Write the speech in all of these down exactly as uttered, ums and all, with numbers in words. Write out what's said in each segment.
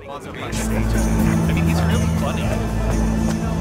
Monster backstage. I mean, he's really funny.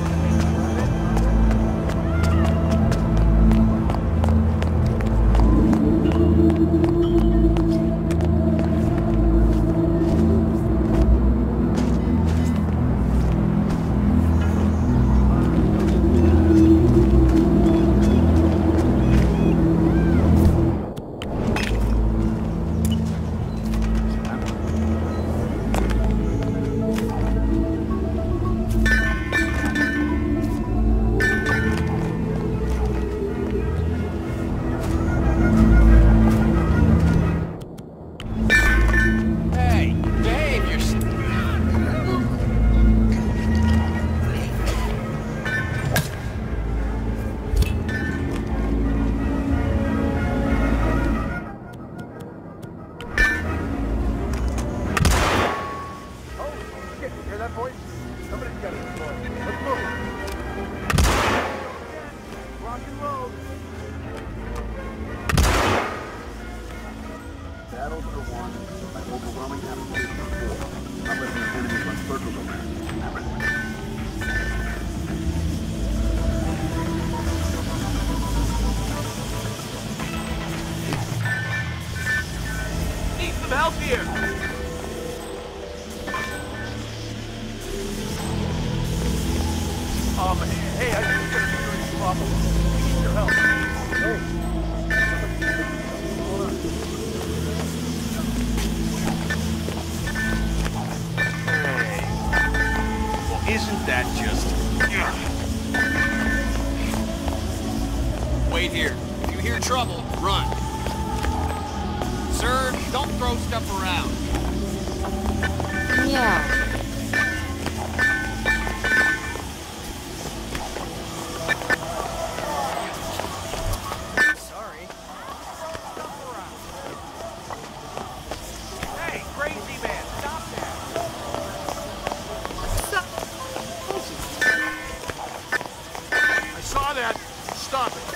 Help here! Um, hey, I just got a security problem. We need your help. Hey. Hey. Well, isn't that just... Wait here. If you hear trouble, run. Sir, don't throw stuff around. Yeah. Sorry. Hey, crazy man, stop that! Stop. I saw that. Stop it.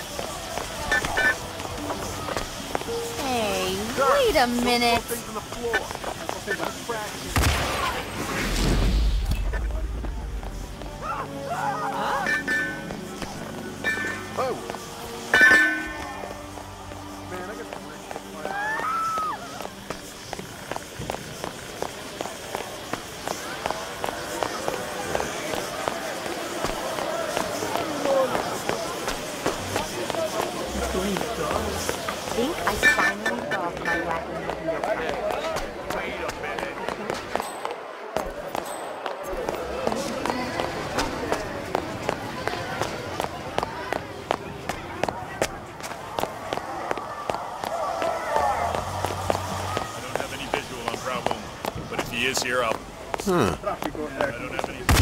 Hey, wait a minute. Things on the floor. Huh? Oh. Man, I got some weird shit going I think I finally got my wagon here. Wait a minute. I don't have any visual on problem, but if he is here, I'll... Huh. I don't have any...